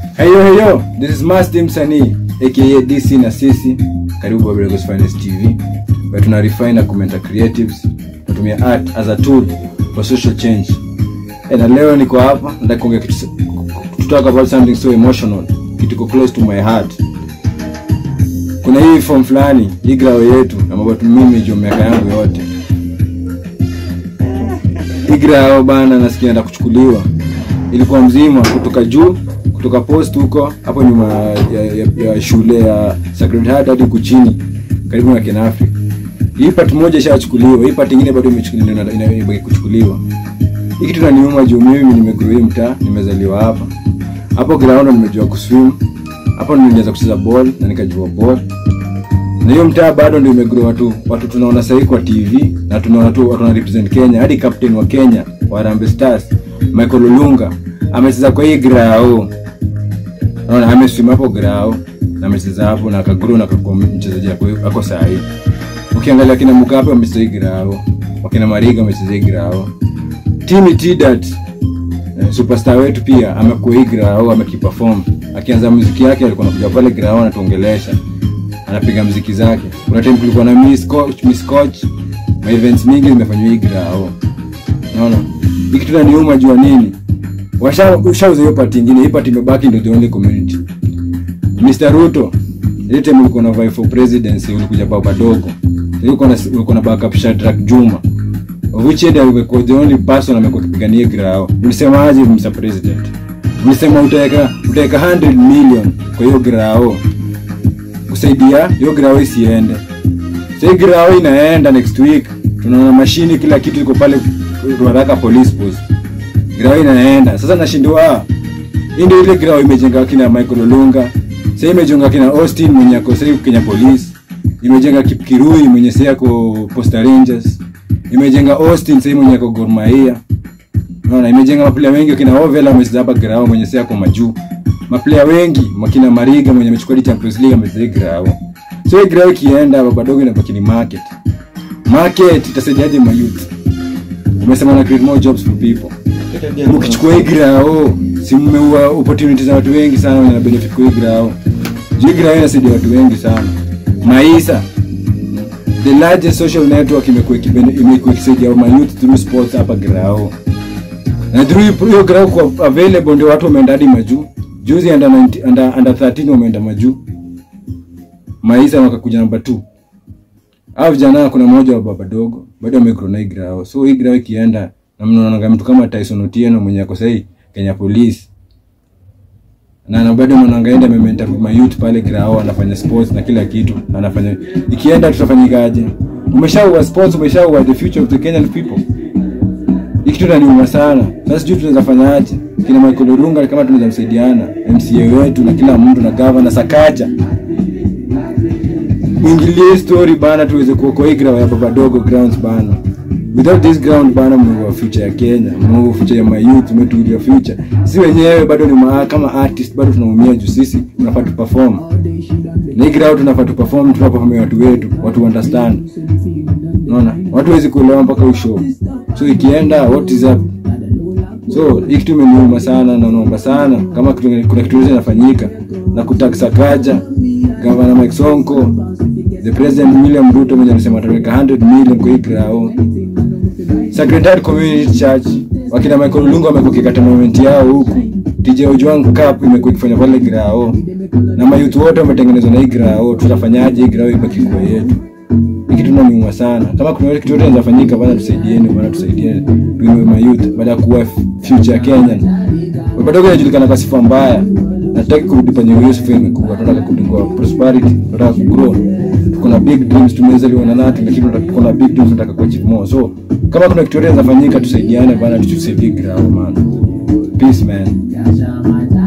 Hey yo, this is Master Msanii aka DC na sisi. Karibu Baba Dogo's Finest TV. Where tuna refine na commenta creatives, tunatumia art as a tool for social change. Na leo niko hapa nataka kuongea kitu, talk about something so emotional, kitu close to my heart. Kuna hii form fulani, hii grao yetu na mabatu mimi jo miaka yangu yote. Hii grao bana nasikia nataka kuchukuliwa. Ilikuwa mzima kutoka juu, kutoka post huko hapo nyuma ya shule ya Sacred Heart hadi kuchini karibu na Kenafi. Hii part moja ishachukuliwa, hii part nyingine bado imechukuliwa, inabaki kuchukuliwa. Hii kitu inaniuma juu mimi nimegrow mtaa, nimezaliwa hapa. Hapo ground nimejua kuswim. Hapo nilianza kucheza ball na nikajua ball. Na hiyo mtaa bado ndio imegrow watu tunaona sasa kwa TV na tunaona watu wana represent Kenya, hadi captain wa Kenya wa Harambee Stars Michael Olunga amecheza kwa hii grao. Naona ameswim hapo grao na amecheza hapo na akagrow na akakuwa mchezaji ako sawa hivi. Ukiangalia kina Mukape amecheza hii grao, wakina Mariga amecheza hii grao. Team Tidat superstar wetu pia amekuwa hii grao, amekiperform. Akianza muziki yake alikuwa anakuja pale grao anatuongelesha, anapiga muziki zake. Kuna time kulikuwa na Miss Coach, ma events mingi zimefanywa hii grao. Unaona? Hiki tunaniuma jua nini? Ushauza hiyo part nyingine, hii part imebaki ndio the only community. Mr. Ruto, ile time ulikuwa na vie for presidency, ulikuja Baba Dogo. Ulikuwa na backup Shadrack Juma. Which end alikuwa the only person amekuwa kupigania grao. Ulisema aje Mr. President? Ulisema utaweka 100 million kwa hiyo grao. Kusaidia hiyo grao isiende. Sasa grao inaenda next week. Tunaona mashini kila kitu iko pale Ruaraka police post. Grao inaenda. Sasa nashindwa. Hii ndio ile grao imejenga kina Michael Olunga. Sasa imejenga kina Austin mwenye ako sasa Kenya Police. Imejenga Kipkirui mwenye sasa ako Posta Rangers. Imejenga Austin sasa mwenye ako Gor Mahia. Naona imejenga maplayer wengi kina Ovela amecheza hapa grao mwenye sasa ako Maju. Maplayer wengi makina Mariga mwenye amechukua Champions League amecheza grao. So hii grao kienda Baba Dogo inabaki ni market. Market itasaidiaje ma youth? Umesema na create more jobs for people. Ukichukua hii grao, si mmeua opportunities za watu wengi sana wenye benefit kwa hii grao. Hii grao inasaidia watu wengi sana. Maisha, the largest social network imekuwa ikisaidia ma youth through sports hapa grao. Na through hiyo grao kwa available ndio watu wameenda hadi Maju. Juzi under 13 wameenda Maju. Maisha wakakuja namba 2. Au jana kuna mmoja wa Baba Dogo bado amegrow na hii grao. So hii grao ikienda na mnaona mtu kama Tyson Otieno mwenye ako sasa Kenya Police. Na bado mnaangaenda mementa ma youth pale grao anafanya sports na kila kitu anafanya. Ikienda tutafanyikaje? Umeshaua sports, umeshaua the future of the Kenyan people. Hiki tunaniuma sana. Sasa sijui tunaweza fanya aje. Kina Michael Olunga kama tunaweza msaidiana, MCA wetu na kila mtu na Governor Sakaja. Mwingilie story bana tuweze kuokoa hii grao ya Baba Dogo grounds bana. Without this ground bana mwa future ya Kenya, mwa future ya my youth, mwa future. Sisi wenyewe bado ni kama artist bado tunaumia juu sisi tunafaa tu perform. Na hii ground tunafaa tu perform, tunaperform watu wetu, watu understand. Unaona? Watu wezi kuelewa mpaka ushow. So ikienda what is up? So hiki tumeniuma sana na naomba sana kama kuna kitu kinafanyika na kutaka Sakaja, Governor Mike Sonko, the President William Ruto mwenye anasema ataweka 100 million kwa hii grao. Sacred Heart Community Church wakina Michael Olunga wamekuwa kikata moment yao huku. DJ Ojwang Cup imekuwa ikifanya pale grao. Na mayouth wote wametengenezwa na hii grao. Tutafanyaje hii grao ibaki kwa yetu? Hiki tunaniuma sana. Kama kuna kitu yote kinafanyika bana tusaidieni. Tuwe mayouth baada kuwa future Kenya. Baba Dogo anajulikana kwa sifa mbaya. Nataka kurudi kwenye Yusuf imekuwa tunataka kudingwa prosperity, tunataka kugrow. Kuna big dreams tumezaliwa na nati lakini kuna big dreams tunataka kuachieve more. So kama kuna kitu kinafanyika tusaidiane bana tusaidie grao man. Peace man.